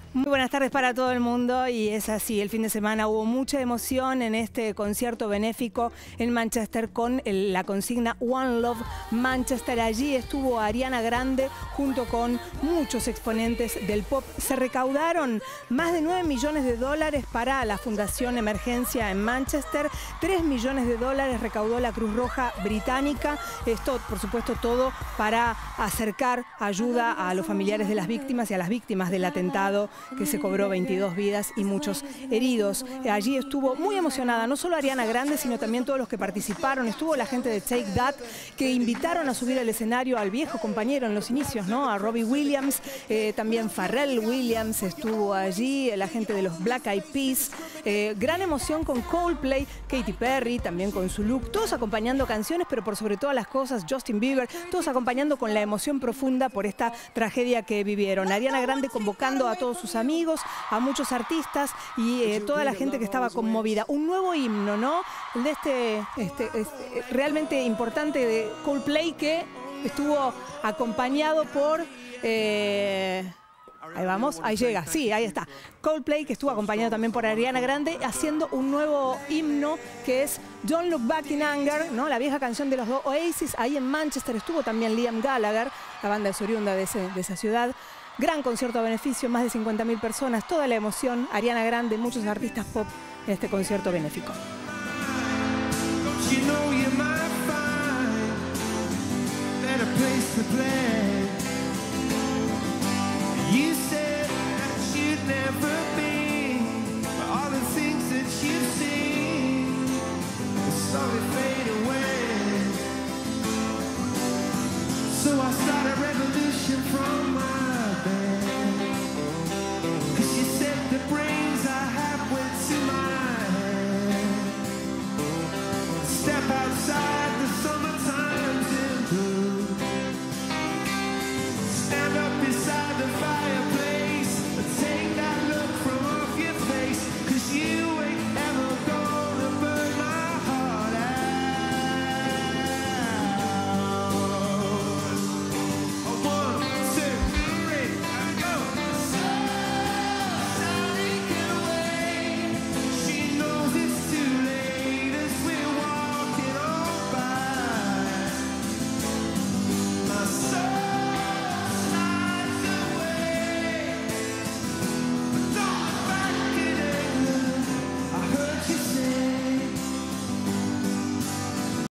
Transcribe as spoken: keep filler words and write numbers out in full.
Muy buenas tardes para todo el mundo y es así, el fin de semana hubo mucha emoción en este concierto benéfico en Manchester con el, la consigna One Love Manchester. Allí estuvo Ariana Grande junto con muchos exponentes del pop. Se recaudaron más de nueve millones de dólares para la Fundación Emergencia en Manchester, tres millones de dólares recaudó la Cruz Roja Británica. Esto, por supuesto, todo para acercar ayuda a los familiares de las víctimas y a las víctimas del atentado que se cobró veintidós vidas y muchos heridos. Allí estuvo muy emocionada, no solo Ariana Grande, sino también todos los que participaron. Estuvo la gente de Take That, que invitaron a subir al escenario al viejo compañero en los inicios, ¿no? A Robbie Williams, eh, también Pharrell Williams estuvo allí, la gente de los Black Eyed Peas. Eh, gran emoción con Coldplay, Katy Perry, también con su look, todos acompañando canciones, pero por sobre todas las cosas, Justin Bieber, todos acompañando con la emoción profunda por esta tragedia que vivieron. Ariana Grande convocando a todos sus amigos, a muchos artistas y eh, toda la gente que estaba conmovida. Un nuevo himno, ¿no? El de este, este, este realmente importante de Coldplay, que estuvo acompañado por... Eh, Ahí vamos, ahí llega, sí, ahí está. Coldplay, que estuvo acompañado también por Ariana Grande, haciendo un nuevo himno que es Don't Look Back in Anger, ¿no? La vieja canción de los dos Oasis. Ahí en Manchester estuvo también Liam Gallagher, la banda es oriunda de, ese, de esa ciudad. Gran concierto a beneficio, más de cincuenta mil personas, toda la emoción. Ariana Grande, muchos artistas pop en este concierto benéfico. You said that you'd never be, but all the things that you've seen slowly fade away. So I started a revolution from my bed, 'cause you said the break